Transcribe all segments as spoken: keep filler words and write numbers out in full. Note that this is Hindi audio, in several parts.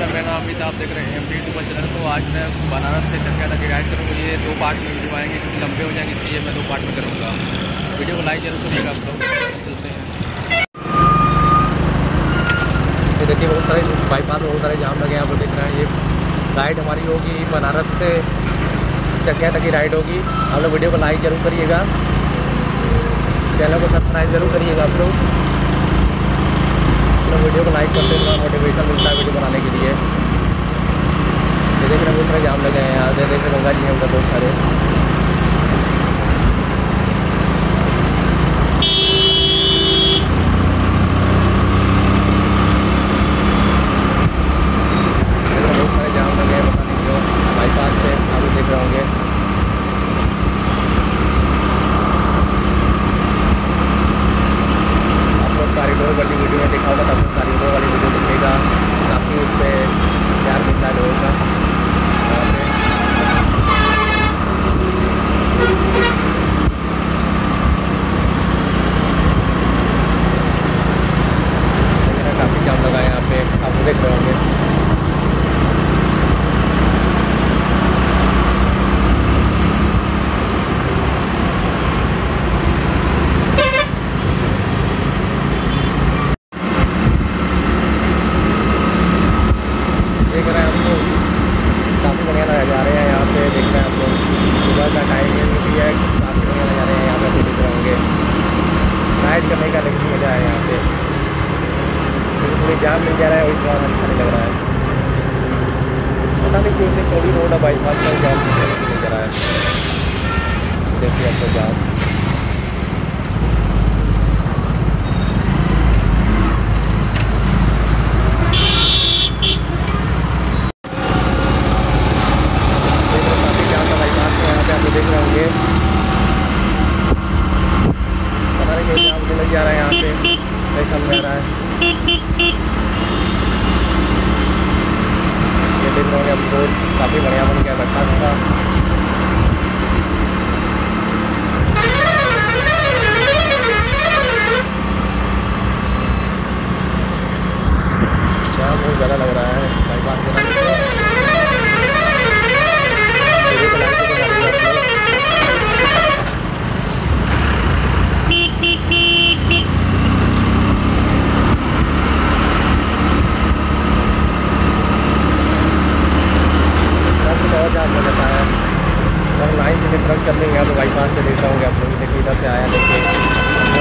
मेरा नाम अमित, आप देख रहे हैं एम डी यूट्यूब चैनल। तो आज मैं बनारस से चकिया तक राइड करूँगा। ये दो पार्ट में वीडियो आएंगे क्योंकि लंबे हो जाएंगे, इसलिए मैं दो पार्ट में करूँगा। वीडियो को लाइक जरूर करिएगा आप लोग। चलते हैं। ये देखिए बहुत सारे बाईपास बहुत सारे जाम लगे हैं, आप लोग देख रहे हैं। ये राइड हमारी होगी बनारस से चकिया तक की राइड होगी। आप लोग वीडियो को लाइक जरूर करिएगा, चैनल को सब्सक्राइब जरूर करिएगा आप लोग। तो वीडियो को लाइक करते हैं, मोटिवेशन मिलता है वीडियो बनाने के लिए। ये देख रहे हैं बहुत सारे जाम लगे हैं यहाँ से। देख रहे गंगा जी हैं उधर बहुत सारे। बहुत सारे जाम लगे हैं, पता नहीं क्यों। बाईपास से आप लोग देख रहे होंगे। कॉरिडोर वाली वीडियो में देखा होगा, तब कॉरिडोर वाली वीडियो दिखेगा। काफ़ी उस पर प्यार मिलता है लोगों का। काफ़ी जाम लगा है यहाँ पे, आप देख रहे होंगे। देख रहे हैं हम लोग, काफ़ी बढ़िया नज़ारे हैं यहाँ पे। देख रहे हैं आप लोग, सुबह का टाइम भी है, काफ़ी बढ़िया नज़ारे हैं यहाँ पे। आप देख रहे होंगे राइड करने का लेकिन मज़ा है यहाँ पे। लेकिन पूरी जाम मिल जा रहा है और इतना अच्छा नहीं लग रहा है। पता नहीं क्यों से चौड़ी रोड है, बाईपास पर जाम मिल जा रहा है। देखिए आपको जाम देख रहे होंगे। पता नहीं कैसे जाम लग जा रहा है यहाँ पे, नहीं समझ आ रहा है। ये देख रहे होंगे अब रोड काफ़ी बढ़िया बन गया, बैठा था। जाम बहुत ज़्यादा लग रहा है बाईपास के नाम पे। और जाम हो जाता है और लाइन से ट्रक चल रही है। तो बाईपास से देख रहे होंगे आप लोग। देखिए इधर से आया, देखिए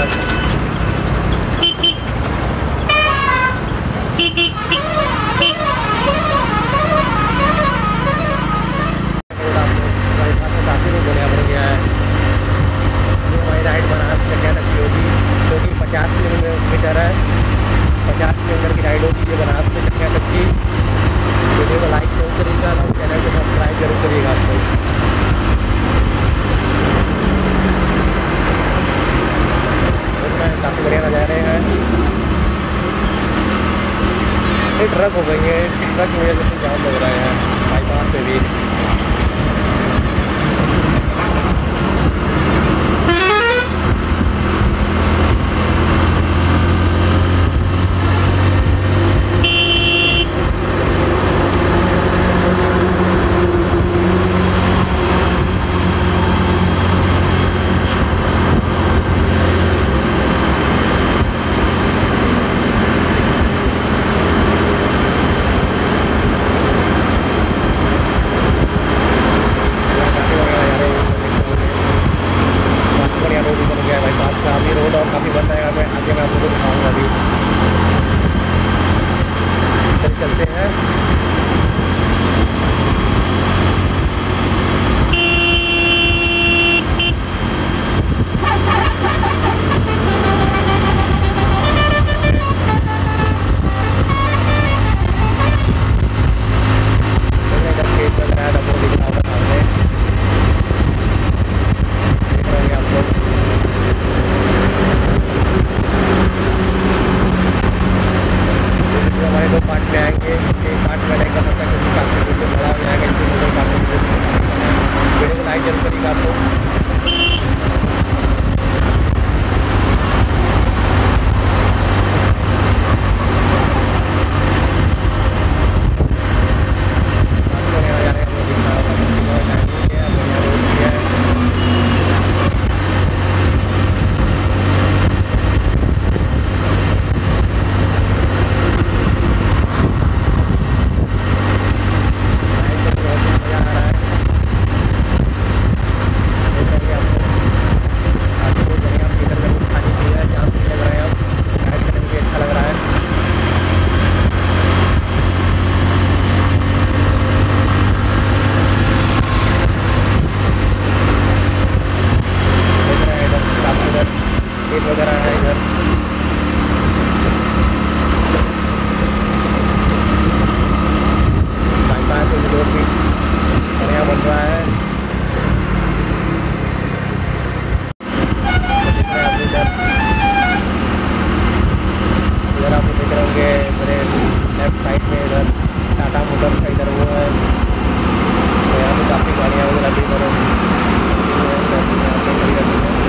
बाईपास से काफ़ी रोड बढ़िया बन गया है। ये हमारी राइड बनारस चकिया तक की होगी, जो कि पचास किलोमीटर है। पचास किलोमीटर की राइड होगी ये बनारस से चकिया तक की। वीडियो को लाइक जरूर करिएगा और चैनल को सब्सक्राइब जरूर करिएगा आप लोग। काफ़ी बढ़िया नज़ारे हैं। ये ट्रक हो गई है, ट्रक की वजह से जाम लग रहे हैं बाईपास पे भी। काफ़ी रोड और काफ़ी बन जाएगा। मैं आगे मैं आपको दिखाऊंगा अभी। चलते हैं। दो पार्ट में आएंगे। एक पार्ट में नहीं कर सकता क्योंकि काफ़ी वीडियो बड़ा हो जाएगा, इसलिए काफ़ी वीडियो को लाइक जरूर करिएगा आप लोग। उधर का इधर वो है, तो यहाँ पे काफ़ी गाड़ियाँ वगैरह भी इधर यहाँ पे खड़ी रहती हैं।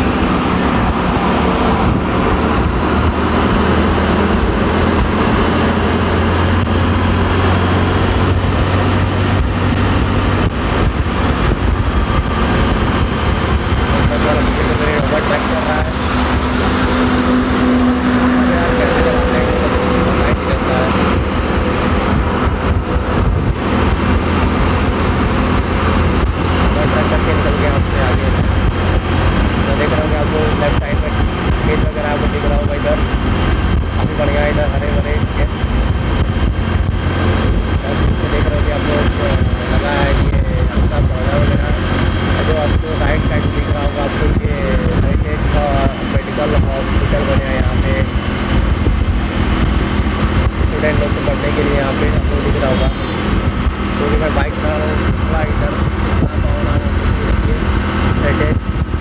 ओवरटेक कर रहा है, यार कैसे चलाते हैं पता नहीं चलता है। ओवरटेक करके निकल गया हमसे आगे। तो देख रहे होंगे आपको लेफ्ट साइड में खेत वगैरह आपको दिख रहा होगा, इधर काफ़ी बढ़िया है, इधर हरे भरे के देख रहे होंगे आपको लगा है ये अच्छा पौधा वगैरह। जो आपको राइट साइड दिख रहा होगा आपको ये हेरिटेज का मेडिकल हॉस्पिटल बने हैं यहाँ पे, स्टूडेंट लोग को पढ़ने के लिए यहाँ पे आपको दिख रहा होगा। क्योंकि मैं बाइक चला रहा हूँ थोड़ा इधर हेरिटेज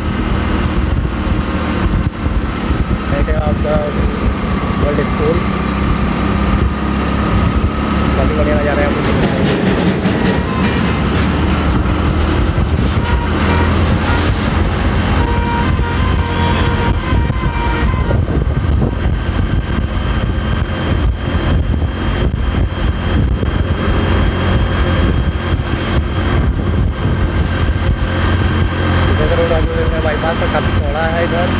हेरिटेज आपका वर्ल्ड स्कूल, काफ़ी बढ़िया नज़ारा है आपको दिख रहा है। बाईपास पर काफ़ी चौड़ा है इधर।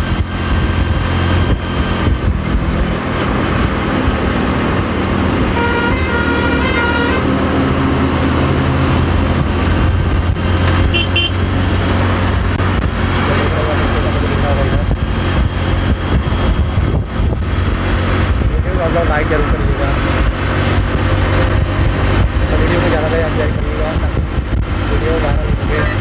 आप लोग लाइक जरूर करिएगा, तो वीडियो को ज़्यादा से शेयर करिएगा ताकि वीडियो वायरल हो गए।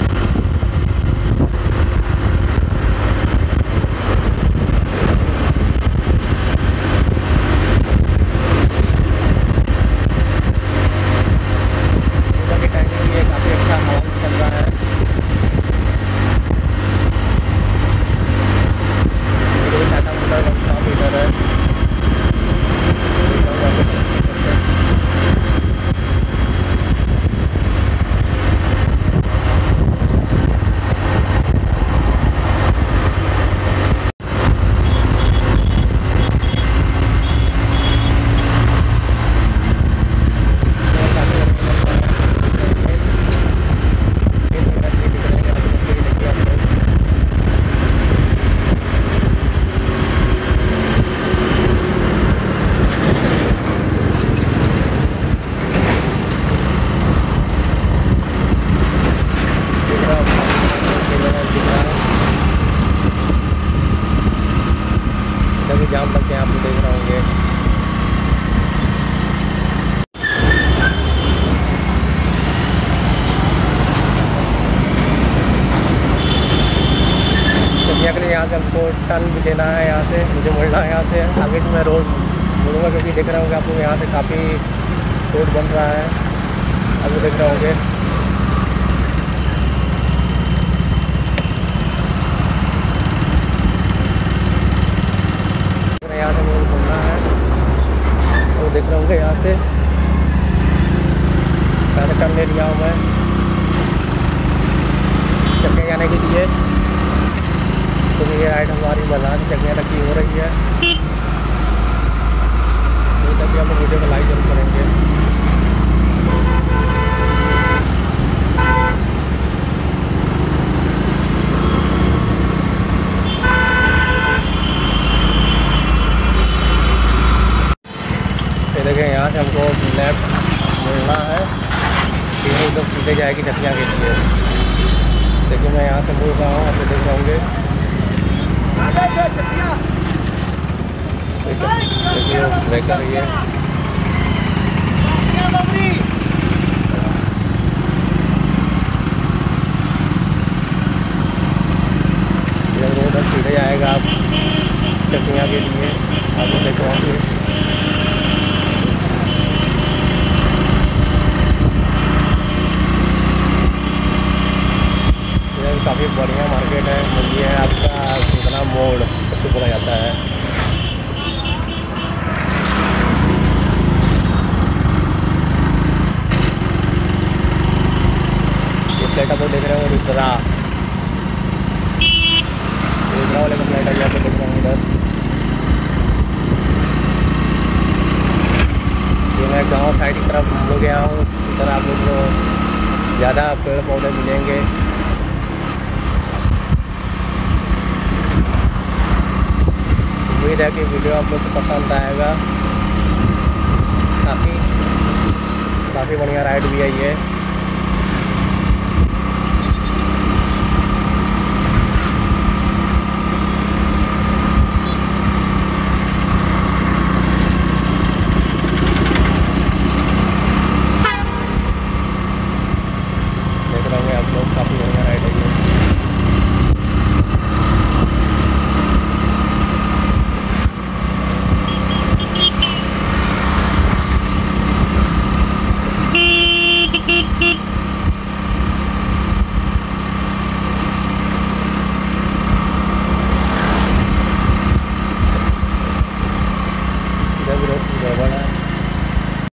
जाम लग गए आप देख रहे होंगे। चकिया के लिए यहाँ से हमको टर्न भी देना है, यहाँ से मुझे मुड़ना है, यहाँ से आगे से मैं रोड मुड़ूँगा क्योंकि देख रहे होंगे आप लोग यहाँ से काफ़ी रोड बन रहा है, आप देख रहे होंगे। यहाँ से मुझे घूमना है, तो देख रहे होंगे यहाँ से यहाँ से टर्न ले लिया हूँ मैं चक्के जाने के लिए। तो ये राइड हमारी बाजार की चक्कियाँ रखी हो रही है, तो तभी हम वीडियो को लाइक जरूर करेंगे। देखें यहाँ से हमको लेफ्ट मुड़ना है, तीनों एकदम सीधे जाएगी चकिया के लिए। देखिए मैं यहाँ से मुड़ रहा हूँ, आप देख रहे होंगे। देखिए ब्रेकर ये रोड सीधे जाएगा आप चकिया के लिए, आप देख रहे होंगे। काफ़ी बढ़िया मार्केट है, ये है आपका कितना मोड़ सबसे बोला जाता है। फ्लाइट आप लोग देख रहे हो रुद्रा, रुद्रा वाले का फ्लाइट अभी आप लोग देख रहे हैं इधर। ये मैं गाँव साइड की तरफ हो गया हूँ। इधर आप लोग को ज़्यादा पेड़ पौधे मिलेंगे। उम्मीद है कि वीडियो आप लोग को पसंद आएगा। काफ़ी काफ़ी बढ़िया राइड भी है ये।